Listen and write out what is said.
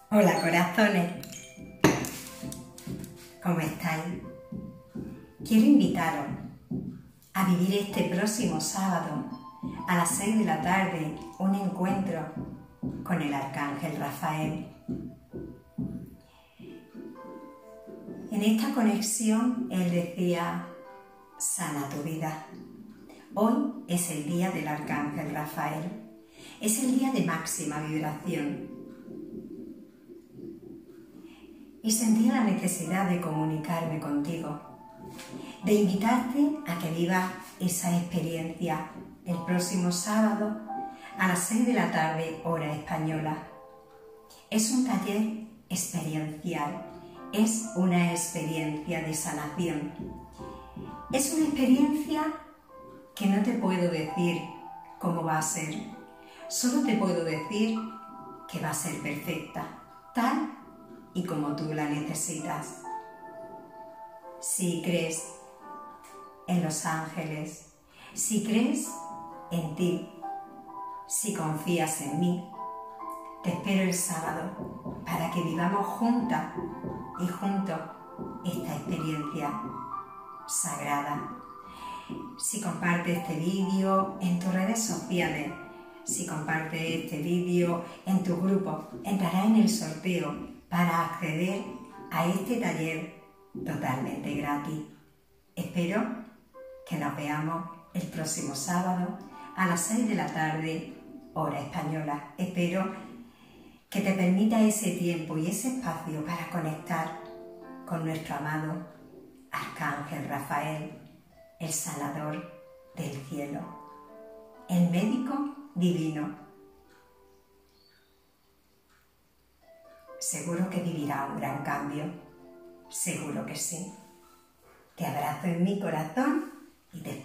Hola corazones, ¿cómo estáis? Quiero invitaros a vivir este próximo sábado a las 6 de la tarde un encuentro con el Arcángel Rafael. En esta conexión él decía: sana tu vida. Hoy es el día del Arcángel Rafael, es el día de máxima vibración. Y sentía la necesidad de comunicarme contigo, de invitarte a que vivas esa experiencia el próximo sábado a las 6 de la tarde, hora española. Es un taller experiencial, es una experiencia de sanación. Es una experiencia que no te puedo decir cómo va a ser, solo te puedo decir que va a ser perfecta, tal y como tú la necesitas. Si crees en los ángeles, si crees en ti, si confías en mí, te espero el sábado para que vivamos juntas y juntos esta experiencia sagrada. Si compartes este vídeo en tus redes sociales, si compartes este vídeo en tu grupo, entrarás en el sorteo para acceder a este taller totalmente gratis. Espero que nos veamos el próximo sábado a las 6 de la tarde, hora española. Espero que te permita ese tiempo y ese espacio para conectar con nuestro amado Arcángel Rafael, el sanador del cielo, el médico divino. Seguro que vivirá un gran cambio, seguro que sí. Te abrazo en mi corazón y te